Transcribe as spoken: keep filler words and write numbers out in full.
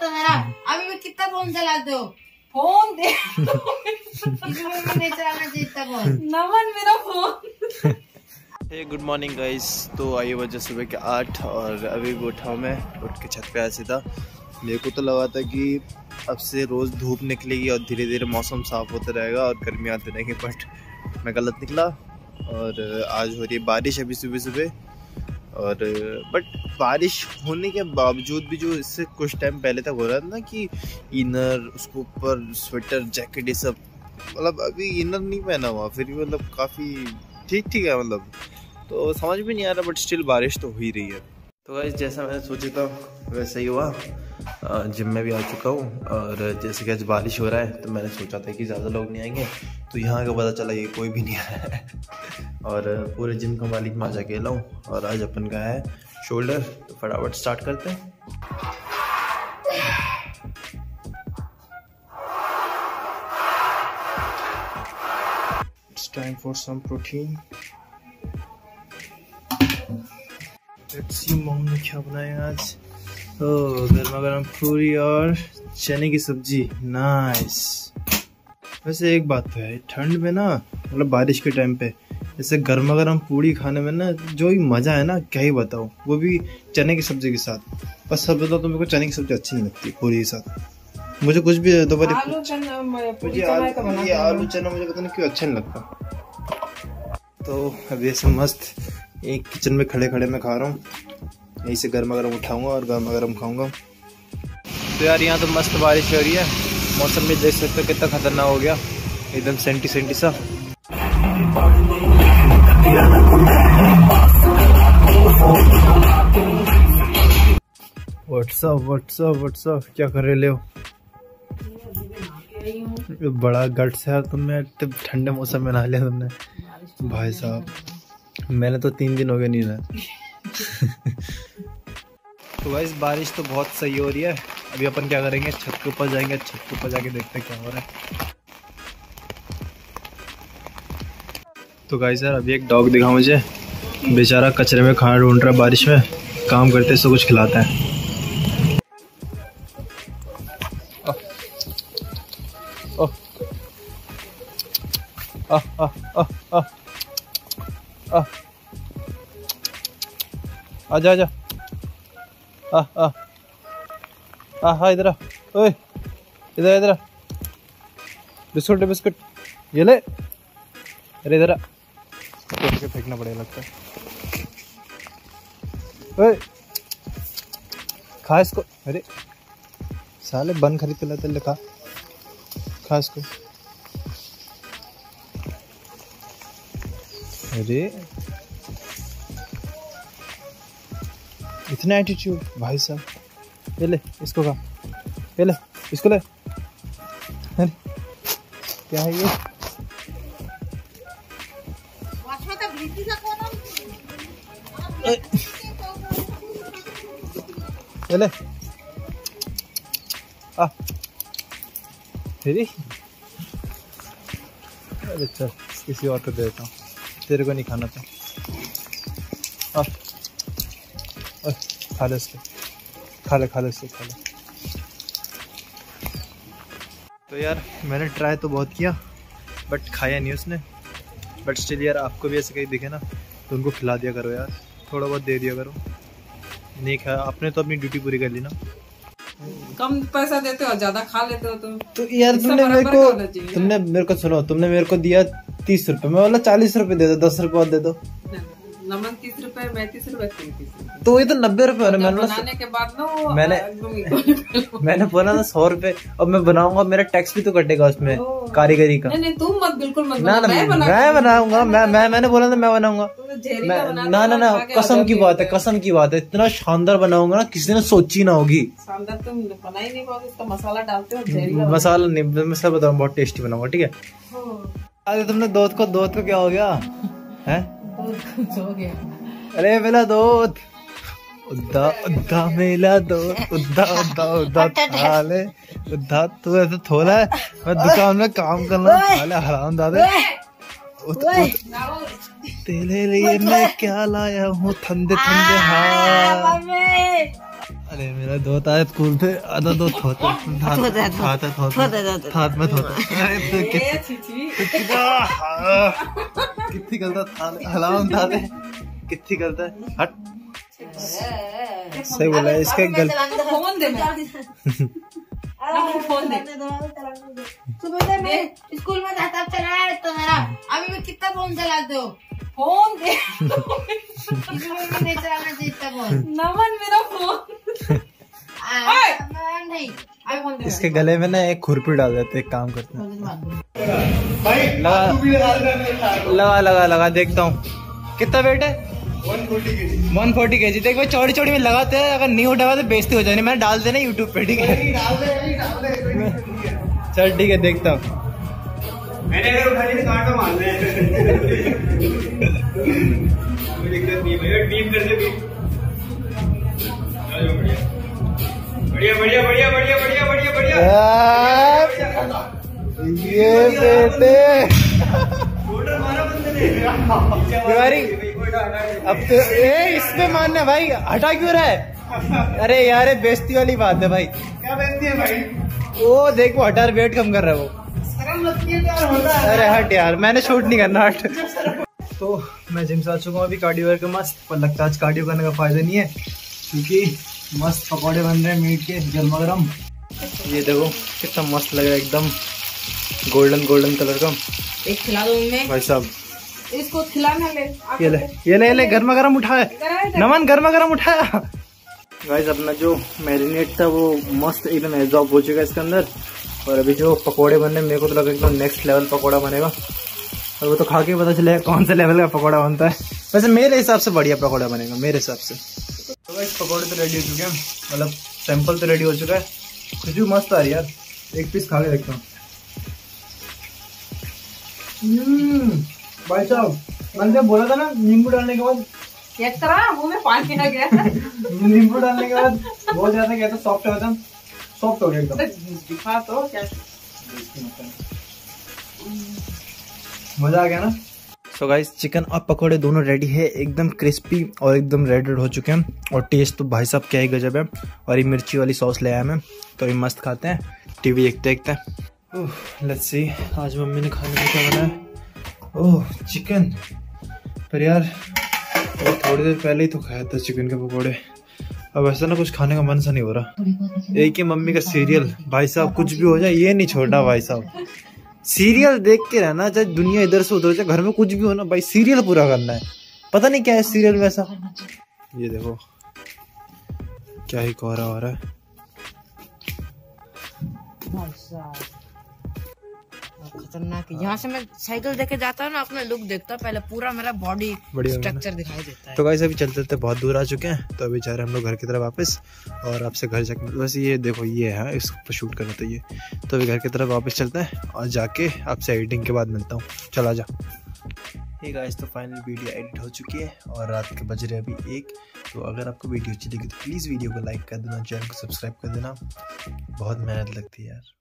तो मेरा अभी भी कितना फोन चलाते हो? फोन दे नहीं चलाना चाहिए इतना फोन। नमन मेरा phone. Hey good morning guys. तो आई बजे सुबह के आठ और अभी भी उठा हूँ मैं, उठ के छत पे आया सीधा। मेरे को तो लगा था कि अब से रोज़ धूप निकलेगी और धीरे धीरे मौसम साफ होता रहेगा और गर्मी आते रहेंगे, बट मैं गलत निकला और आज हो रही है बारिश अभी सुबह सुबह। और बट बारिश होने के बावजूद भी जो इससे कुछ टाइम पहले तक हो रहा था ना कि इनर, उसके ऊपर स्वेटर, जैकेट, ये सब, मतलब अभी इनर नहीं पहना हुआ फिर भी मतलब काफ़ी ठीक ठीक है, मतलब तो समझ भी नहीं आ रहा, बट स्टिल बारिश तो हो ही रही है। तो गाइस जैसा मैंने सोचा था वैसा ही हुआ। जिम में भी आ चुका हूँ और जैसे कि आज बारिश हो रहा है तो मैंने सोचा था कि ज़्यादा लोग नहीं आएंगे, तो यहाँ का पता चला ये कोई भी नहीं आया है और पूरे जिम का मालिक मैं आज अकेला हूँ। और आज अपन का है शोल्डर, तो फटाफट स्टार्ट करते हैं। It's time for some protein. Let's see mummy ने क्या बनाया आज। ओह, गर्मा गर्म पूरी और चने की सब्जी, नाइस। वैसे एक बात तो है, ठंड में ना, मतलब बारिश के टाइम पे जैसे गर्मा गर्म पूरी खाने में ना जो ही मज़ा है ना, क्या ही बताओ, वो भी चने की सब्जी के साथ। बस सब बताओ तो मेरे को चने की सब्जी अच्छी नहीं लगती पूरी के साथ। मुझे कुछ भी दो बार आलू चना, मुझे आलू, आलू चना मुझे पता नहीं क्यों अच्छा नहीं लगता। तो अभी ऐसे मस्त एक किचन में खड़े खड़े मैं खा रहा हूँ, यहीं से गर्मा गर्म उठाऊंगा और गर्मा गर्म खाऊंगा। तो यार यहाँ तो मस्त बारिश हो रही है, मौसम भी देख सकते हो कितना खतरनाक हो गया, एकदम सेंटी सेंटी सा। व्हाट्सअप व्हाट्सअप व्हाट्सअप क्या कर रहे हो? बड़ा गट्स है तुमने, ठंडे मौसम में नहा लिया तुमने भाई साहब। मैंने तो तीन दिन हो गए नहीं नहाया। तो गाइस बारिश तो बहुत सही हो रही है। अभी अपन क्या करेंगे, छत के ऊपर जाएंगे, छत के ऊपर जाके देखते हैं क्या हो रहा है। तो गाइस यार अभी एक डॉग दिखा मुझे, बेचारा कचरे में खाना ढूंढ रहा है, बारिश में काम करते इसको कुछ खिलाता है। ओह आ आ आ आ आ आजा आजा आ आ आ हाँ इधर आ, ओए इधर इधर आ, बिस्कुट बिस्कुट ये ले, अरे इधर आ, तोड़ के फेंकना पड़ेगा लगता है। ओए खा इसको, अरे साले बन खरीद के लाते, ले खा खा इसको। अरे इतना एटीट्यूड भाई साहब, ये ले इसको खा, ये ले इसको ले। अरे क्या है ये? ये ले आ, अरे चल किसी और को दे देता हूँ, तेरे को नहीं खाना था। आ, आ, खा ले इसको, खा ले खा ले इसको खा ले। तो यार मैंने ट्राई तो बहुत किया बट खाया नहीं उसने, बट स्टिल यार आपको भी ऐसे कहीं दिखे ना तो उनको खिला दिया करो यार, थोड़ा बहुत दे दिया करो। नहीं खाया आपने तो अपनी ड्यूटी पूरी कर ली ना। कम पैसा देते हो, ज्यादा खा लेते हो तुम तो यार तुमने मेरे को तुमने मेरे को सुनो, तुमने मेरे को दिया तीस रुपए, मैं बोला चालीस रुपए दे दो, दस रुपए और दे दो। नमन तीस रुपए, मैं तीस रुपए, तुम तीस रुपए, तो ये तो नब्बे रुपए हो रहे। मैंने बनाने के बाद ना वो मैंने मैंने बोला था सौ रुपए, और मैं बनाऊंगा, मेरा टैक्स भी तो कटेगा उसमें कारीगरी का। नहीं नहीं तुम मत, बिल्कुल मत ना ना मैं बनाऊंगा, मैं मैं मैंने बोला था मैं बनाऊंगा। ना ना ना कसम की बात है, कसम की बात है, इतना शानदार बनाऊंगा ना किसी ने सोची ना होगी। शानदार तुम बना ही नहीं पाओगे, इसका मसाला डालते हो। मसाला नहीं, मैं सब बताऊंगा, बहुत टेस्टी बनाऊंगा, ठीक है। अरे तुमने दोस्त को दोस्त को क्या हो गया है? हो गया। अरे मेरा दोस्त उद्दा उद्दा मेला दोस्त उद्दा उद्दा उद्दा थाले उद्दा, तू ऐसे थोड़ा है, मैं दुकान में काम कर रहा हूँ, थाले हराम दादे। तेरे लिए मैं क्या लाया हूँ, ठंडे ठंडे हाथ। अरे मेरा दोस्त आया स्कूल पे आधा दो थोता खाता थोता हाथ में थोता अरे कितनी गलता था हलाम था दे कितनी गलता है हट सही बोला इसका गल फोन दे फोन दे सुबह मैं स्कूल में जाता चला तो मेरा अभी मैं कितना फोन चलाते हो फोन दे नहीं चलाना चाहिए था फोन नमन मेरा फोन नहीं अभी फोन दे इसके गले में ना एक खुरपी डाल देते एक काम करते हैं लगा लगा लगा लगा देखता हूँ कितना वेट है वन फोर्टी के जी देख भाई चौड़ी चौड़ी में लगाते हैं अगर नहीं उठावा तो बेइज्जती हो जाएगी मैंने डाल देना यूट्यूब पे ठीक है चल ठीक है देखता हूँ मैंने अगर उठानी तो कांटा मारना है कोई दिक्कत नहीं भैया टीम कर दे बढ़िया बढ़िया बढ़िया बढ़िया बढ़िया बढ़िया बढ़िया ये बेटे शोल्डर मारा बंदे ने तिवारी अब तो ए इसमें मानना भाई हटा क्यों रहा है अरे यार बेइज्जती वाली बात है भाई क्या बेइज्जती है भाई वो देखो हटा वेट कम कर रहा है वो अरे हट यार मैंने शूट नहीं करना हट तो मैं जिम से आ चुका हूँ अभी कार्डियो करके मस्त पर लगता है आज कार्डियो करने का फायदा नहीं है क्योंकि मस्त पकौड़े बन रहे हैं मीट के गर्मा गर्म ये देखो कितना मस्त लग रहा है एकदम गोल्डन गोल्डन कलर का एक खिला दो मैं भाई साहब इसको खिलाना ले ये ले ये ले ये ले गर्मा गर्म उठाया नमन गर्मा गर्म उठाया गाइस अपना जो मैरिनेट था वो मस्त एकदम एब्जॉर्ब हो चुका है इसके अंदर और अभी जो पकोड़े बनने मेरे को तो लगा एकदम नेक्स्ट लेवल पकोड़ा बनेगा और वो तो खा के पता चलेगा कौन से लेवल का पकोड़ा बनता है वैसे मेरे हिसाब से बढ़िया पकोड़ा बनेगा मेरे हिसाब से तो गाइस पकोड़े तो रेडी हो चुके हैं मतलब सैंपल तो रेडी हो चुका है खुशबू मस्त आ रही है यार एक पीस खा के देखता हूँ भाई साहब मैंने बोला था ना नींबू डालने के बाद चेक करा मुंह में पानी आ गया नींबू डालने के बाद बहुत ज्यादा कहता सॉफ्ट होता सॉफ्ट हो गया एकदम दिखा तो क्या मजा आ गया ना सो गाइस चिकन और पकोड़े दोनों रेडी है एकदम क्रिस्पी और एकदम रेड रेड हो चुके हैं और टेस्ट तो भाई साहब क्या ही गजब है और ये मिर्ची वाली सॉस ले आया मैं तो ये मस्त खाते हैं टीवी देखते देखते लेट्स सी आज मम्मी ने खाने में क्या बनाया ओह चिकन पर यार थोड़ी देर पहले ही तो खाया था चिकन के पकोड़े अब ऐसा ना कुछ खाने का मन सा नहीं हो रहा एक ही मम्मी का सीरियल भाई साहब कुछ भी हो जाए ये नहीं छोड़ना भाई साहब सीरियल देख के रहना चाहे दुनिया इधर से उधर चाहे घर में कुछ भी हो ना भाई सीरियल पूरा करना है पता नहीं क्या है सीरियल में ऐसा ये देखो क्या ही कोहरा हो रहा है खतरनाक यहाँ से मैं साइकिल देके जाता हूँ ना अपना लुक देखता हूँ पहले पूरा मेरा बॉडी स्ट्रक्चर दिखाई देता है तो गाइस अभी चलते चलते बहुत दूर आ चुके हैं तो अभी जा रहे हैं हम लोग घर की तरफ वापस और आपसे घर जाके वैसे ये देखो ये है इसको शूट करना तो ये तो अभी घर की तरफ वापस चलते हैं और जाके आपसे एडिटिंग के बाद मिलता हूँ चला जा हे गाइस तो फाइनल वीडियो एडिट हो चुकी है और रात के बज रहे अभी एक तो अगर आपको वीडियो अच्छी लगी तो प्लीज़ वीडियो को लाइक कर देना चैनल को सब्सक्राइब कर देना बहुत मेहनत लगती है यार।